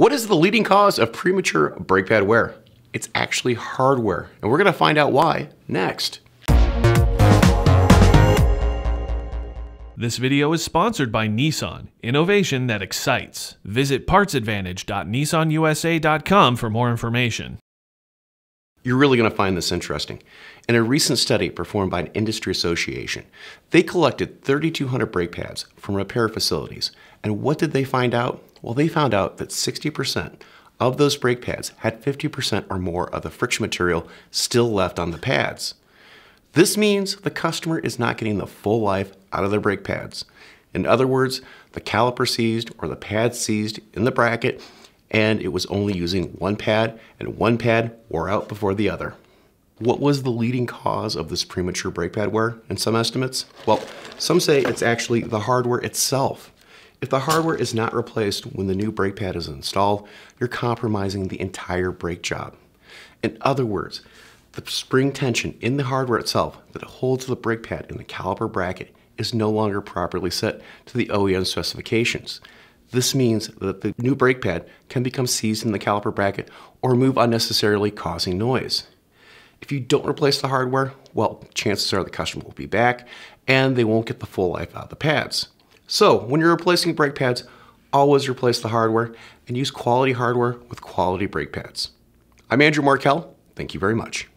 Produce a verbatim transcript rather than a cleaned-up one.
What is the leading cause of premature brake pad wear? It's actually hardware, and we're going to find out why next. This video is sponsored by Nissan, innovation that excites. Visit parts advantage dot nissan u s a dot com for more information. You're really going to find this interesting. In a recent study performed by an industry association, they collected thirty-two hundred brake pads from repair facilities. And what did they find out? Well, they found out that sixty percent of those brake pads had fifty percent or more of the friction material still left on the pads. This means the customer is not getting the full life out of their brake pads. In other words, the caliper seized or the pad seized in the bracket, and it was only using one pad, and one pad wore out before the other. What was the leading cause of this premature brake pad wear in some estimates? Well, some say it's actually the hardware itself. If the hardware is not replaced when the new brake pad is installed, you're compromising the entire brake job. In other words, the spring tension in the hardware itself that holds the brake pad in the caliper bracket is no longer properly set to the O E M specifications. This means that the new brake pad can become seized in the caliper bracket or move unnecessarily, causing noise. If you don't replace the hardware, well, chances are the customer will be back and they won't get the full life out of the pads. So when you're replacing brake pads, always replace the hardware and use quality hardware with quality brake pads. I'm Andrew Markell. Thank you very much.